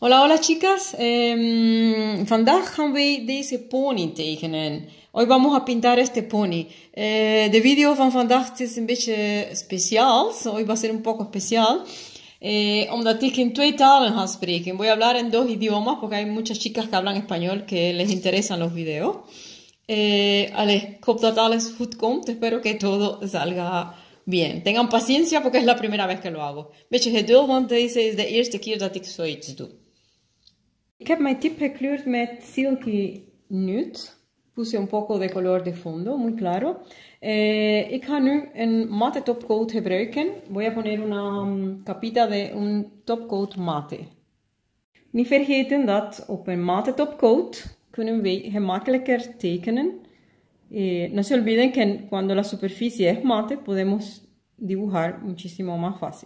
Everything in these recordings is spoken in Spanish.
Hola, hola chicas. Vandaag gaan wij deze pony tekenen. Hoy vamos a pintar este pony. De video van vandaag is een beetje speciaal. Hoy va a ser un poco especial. Omdat ik in twee talen ga spreken. Voy a hablar en dos idiomas porque hay muchas chicas que hablan español que les interesan los videos. Ik hoop dat alles goed komt. Espero que todo salga bien. Tengan paciencia porque es la primera vez que lo hago. Beetje geduld, want deze is de eerste keer dat ik zoiets doe. Ik heb mijn tip gekleurd met Silky Nude. Puse un poco de color de fondo, muy claro. Ik ga nu een matte topcoat gebruiken. Voy a poner una capita de un topcoat mate. Niet vergeten dat op een matte topcoat kunnen wij gemakkelijker tekenen. No se olviden que cuando la superficie es mate podemos dibujar muchísimo más fácil.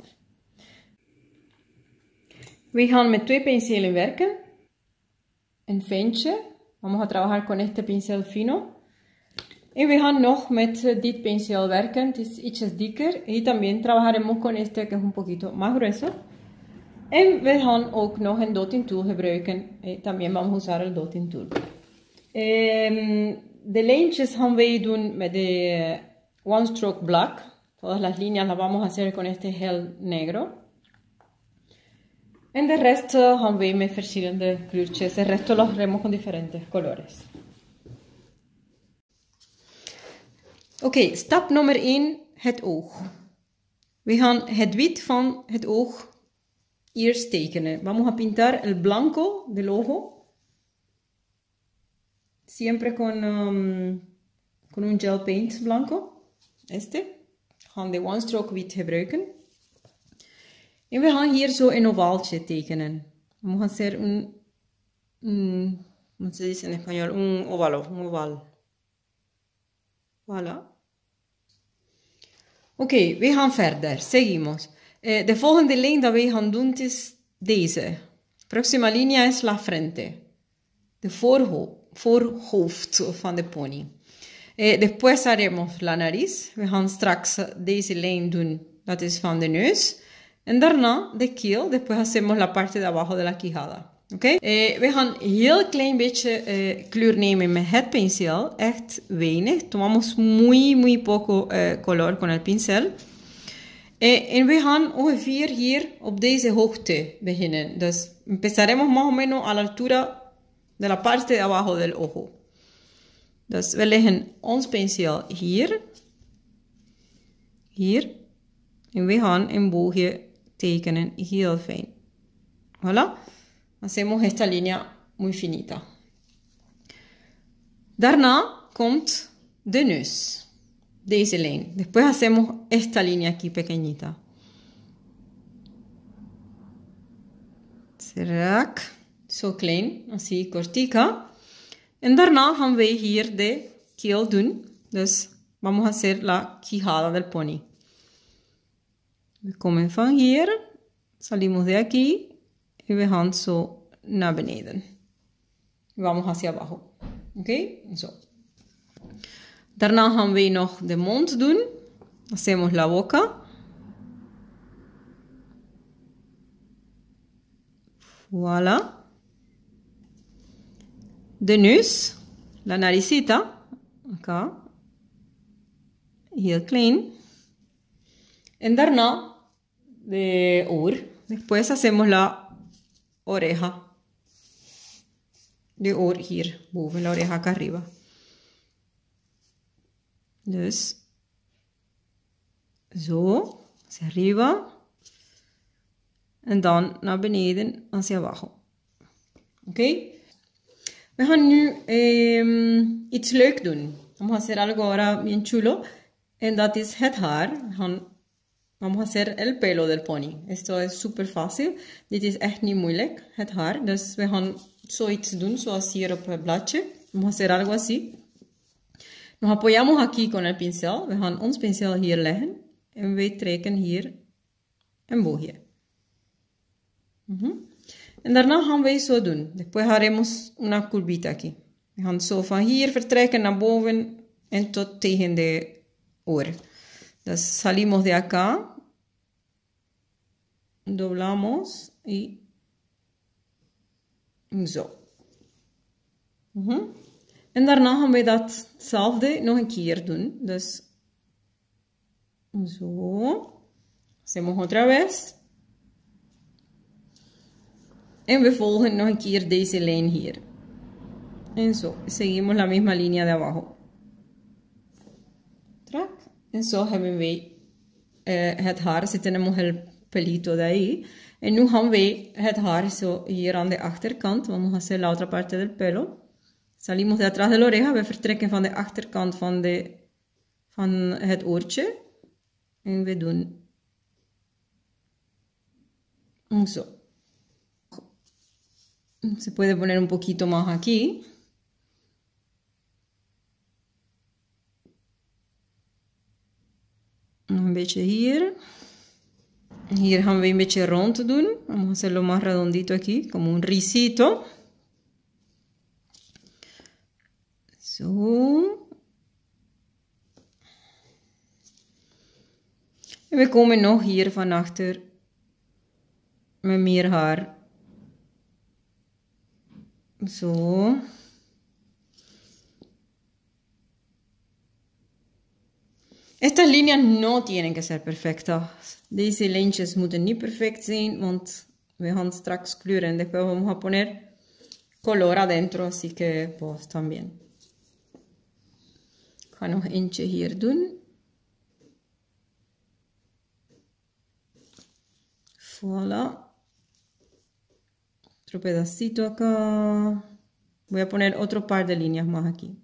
We gaan met twee penselen werken. Een ventje. Vamos a trabajar con este pincel fino. Y we gaan nog met dit pincel werken. Het is ietsjes dikker. Y también trabajaremos con este que es un poquito más grueso. En we gaan ook nog een dotting tool gebruiken. Y también vamos a usar el dotting tool. De lijntjes gaan wij doen met de One Stroke Black. Todas las líneas las vamos a hacer con este gel negro. En de rest gaan wij met verschillende kleurtjes. El resto los haremos con diferentes colores. Oké, stap nummer 1, het oog. We gaan het wit van het oog eerst tekenen. Vamos a pintar el blanco del ojo. Siempre con un gel paint blanco. Este. We gaan de one stroke wit gebruiken. En we gaan hier zo een ovaaltje tekenen. Vamos a hacer ¿cómo se dice en español? Un oval. Voilà. Oké, we gaan verder. Seguimos. De volgende lijn dat we gaan doen is deze. Próxima línea es la frente. De voorhoofd van de pony. Después haremos la nariz. We gaan straks deze lijn doen. Dat is van de neus. En daarna de keel. Después hacemos la parte de abajo de la quijada. Okay? We gaan een heel klein beetje kleur nemen met het pincel. Echt weinig. Tomamos muy poco color con el pincel. En we gaan ongeveer hier op deze hoogte beginnen. Dus empezaremos más o menos a la altura de la parte de abajo del ojo. Dus we leggen ons pincel hier. Hier. En we gaan een boogje tekenen heel fijn. Voilà. Hacemos esta línea muy finita. Daarna komt de neus. Deze lijn. Después hacemos esta línea aquí pequeñita. Strak. Zo klein. Así cortica. En daarna gaan wij hier de keel doen. Dus vamos a hacer la quijada del pony. We komen van hier. Salimos de aquí. Y we gaan zo naar beneden. Vamos hacia abajo. Oké? Zo. Daarna gaan we nog de mond doen. Hacemos la boca. Voilà. De neus. La naricita. Acá. Heel klein. En daarna de oor. Después hacemos la oreja. De oor hier boven, la oreja acá arriba. Dus zo, hacia arriba. En dan naar beneden, hacia abajo. Oké? We gaan nu iets leuk doen. Vamos a hacer algo ahora bien chulo. En dat is het haar. Vamos a hacer el pelo del pony. Esto es super fácil. Dit is echt niet moeilijk, het haar. Dus we gaan zoiets doen, zoals hier op het bladje. Vamos a hacer algo así. Nos apoyamos aquí con el pincel. We gaan ons pincel hier leggen. En we trekken hier een boogje. En daarna gaan we zo doen. Después haremos una curvita aquí. We gaan zo van hier vertrekken naar boven en tot tegen de oor. Dus salimos de acá. Doblamos y Zo. En daarna gaan we datzelfde nog een keer doen. Dus zo. Hacemos otra vez. En we volgen nog een keer deze lijn hier. En zo. Seguimos la misma línea de abajo. Trak. En zo hebben we het haar. Si tenemos el pelito de ahí. En nu gaan we het haar zo hier aan de achterkant. Vamos a hacer la otra parte del pelo. Salimos de atrás de la oreja. We vertrekken van de achterkant van het oortje. En we doen zo. Se puede poner un poquito más aquí. Een beetje hier. Hier gaan we een beetje rond doen. Vamos a hacerlo más redondito aquí, como un risito. Zo. En we komen nog hier van achter met meer haar. Zo. Estas líneas no tienen que ser perfectas. Deze lijntjes moeten niet perfect zijn, want we gaan straks kleuren en después vamos a poner color adentro, así que pues también. Ik ga nog eentje hier doen. Voilà. Otro pedacito acá. Voy a poner otro par de líneas más aquí.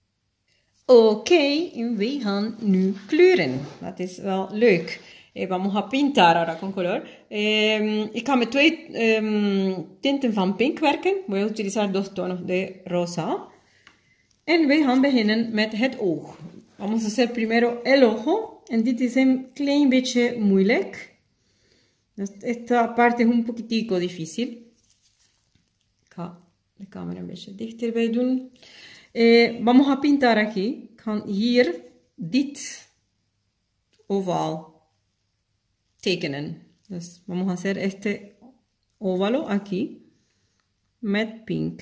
Oké, en we gaan nu kleuren. Dat is wel leuk. Vamos a pintar ahora con color. Ik ga met twee tinten van pink werken. Voy a utilizar dos tonos de rosa. En we gaan beginnen met het oog. Vamos a hacer primero el ojo. En dit is een klein beetje moeilijk. Esta parte es un poquitico difícil. Ik ga de camera een beetje dichterbij doen. Vamos a pintar aquí. Ik ga hier dit oval tekenen. Dus vamos a hacer este óvalo aquí met pink.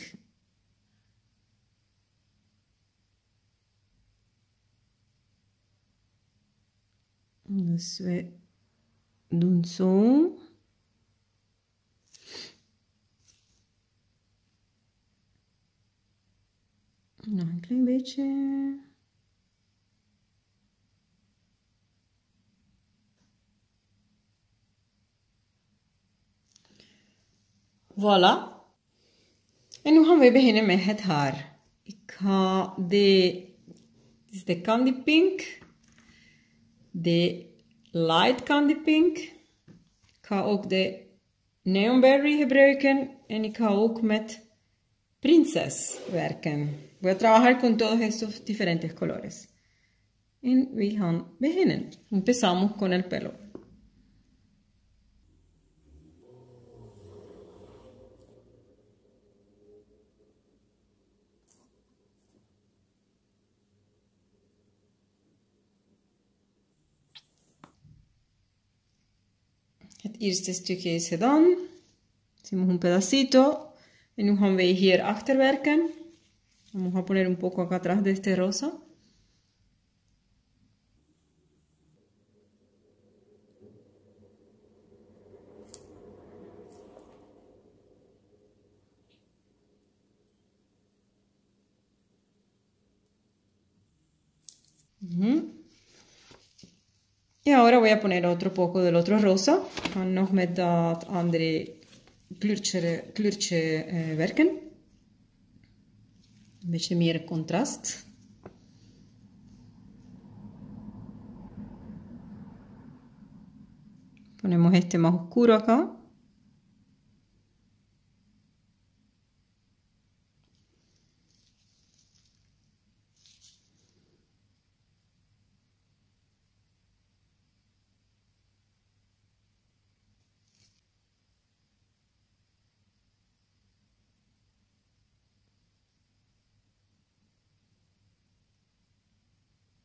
Dus we doen zo. Nog een klein beetje. Voilà. En nu gaan we beginnen met het haar. Ik ga dit is de candy pink. De light candy pink. Ik ga ook de neonberry gebruiken. En ik ga ook met princess werken. Voy a trabajar con todos estos diferentes colores. En we gaan beginnen. Empezamos con el pelo. Het eerste stukje is gedaan. Hacemos un pedacito. En nu gaan we hier achter werken. Vamos a poner un poco acá atrás de este rosa. Y ahora voy a poner otro poco del otro rosa. Gaan nog met dat andere kleurtje werken. Een beetje meer contrast. Ponemos este más oscuro acá.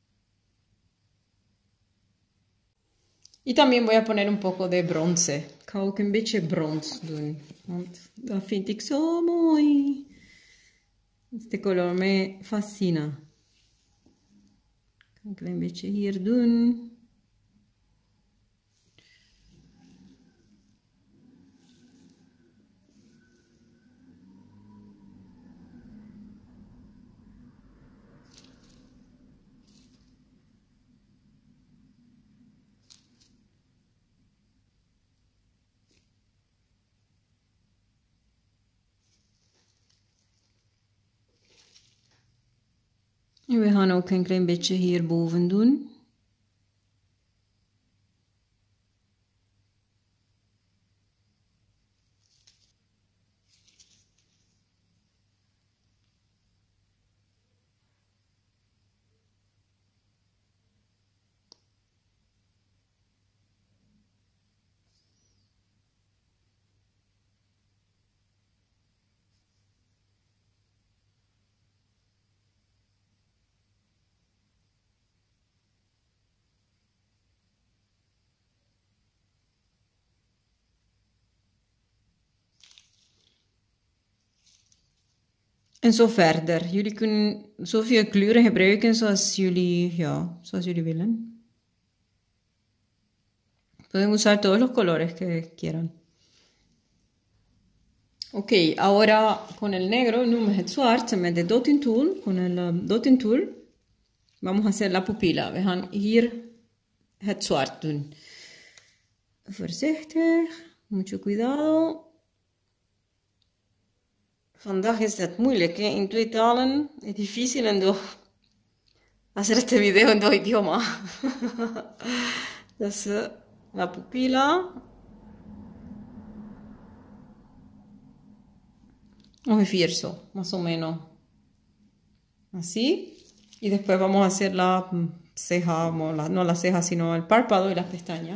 Y también voy a poner un poco de bronce. Ik ga ook een beetje brons doen, want dat vind ik zo mooi. Este color me fascina. Een klein beetje hier doen. En we gaan ook een klein beetje hierboven doen. En zo verder. Jullie kunnen zoveel kleuren gebruiken zoals jullie, zoals jullie willen. Pueden usar todos los colores que quieran. Ok, ahora con el negro, nu met het zwart, met de dotting tool, con el dotting tool, vamos a hacer la pupila. We gaan hier het zwart doen. Voorzichtig, mucho cuidado. Vandaag is het moeilijk, hè? In 2 talen. Es difícil hacer este video en 2 idiomas. Dus la pupila. Ongeveer eso, más o menos. Así. Y después vamos a hacer la ceja, no la ceja, sino el párpado y las pestañas.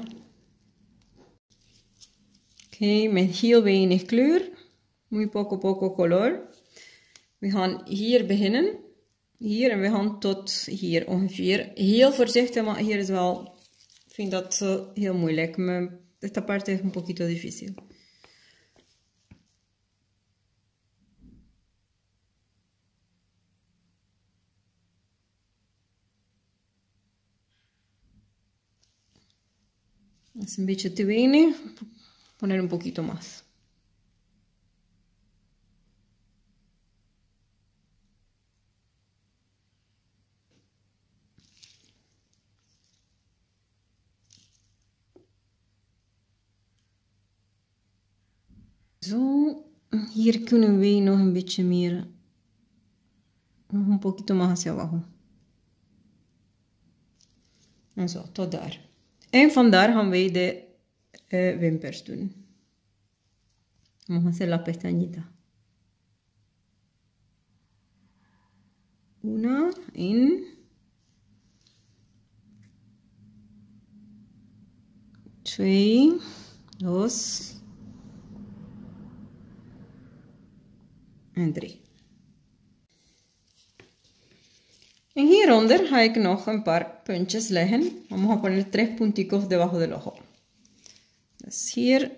Ok, met heel weinig kleur. Muy poco color. We gaan hier beginnen. Hier en we gaan tot hier ongeveer. Heel voorzichtig, maar hier is wel... Ik vind dat heel moeilijk. Esta parte es un poquito difícil. Es un beetje te weinig. Poner un poquito más. Zo, hier kunnen we nog een beetje meer, nog een poquito más hacia abajo. En zo, tot daar. En vandaar gaan wij de wimpers doen. Vamos a hacer la pestañita. Una, in. 2, 2. En 3. En hieronder ga ik nog een paar puntjes leggen. Vamos a poner 3 punticos debajo del ojo. Dus hier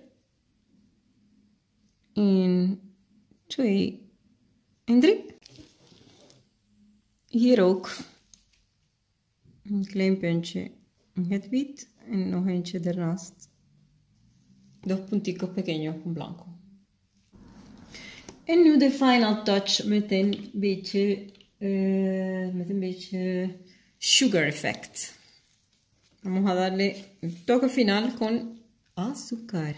1, 2 en 3. Hier ook een klein puntje in het wit en nog eentje ernaast. 2 punticos pequeños con blanco. En nu de final touch met een beetje sugar effect. Vamos a darle un toque final con azúcar.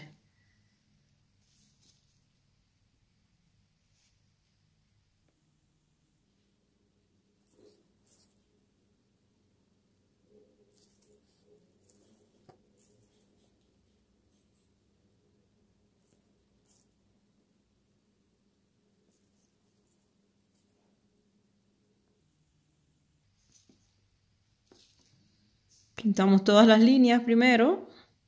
Pintamos todas las líneas primero.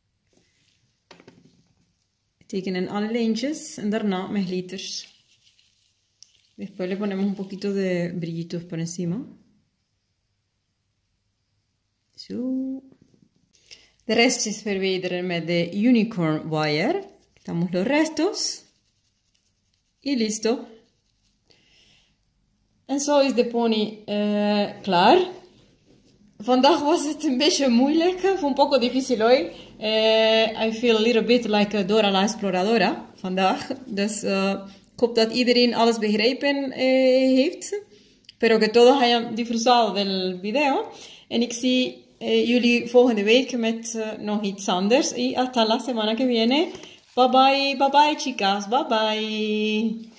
Tekenen alle lijntjes en daarna met glitters. Después le ponemos un poquito de brillitos por encima. Zo. de restjes verwijderen met de unicorn wire. Quitamos los restos. Y listo. En zo is de pony klaar. Vandaag was het een beetje moeilijk. Fue un poco difícil hoy. I feel a little bit like Dora la Exploradora vandaag. Dus ik hoop dat iedereen alles begrepen heeft. Pero que todos hayan disfrutado del video. En ik zie jullie volgende week met nog iets anders. Y hasta la semana que viene. Bye bye, chicas. Bye bye.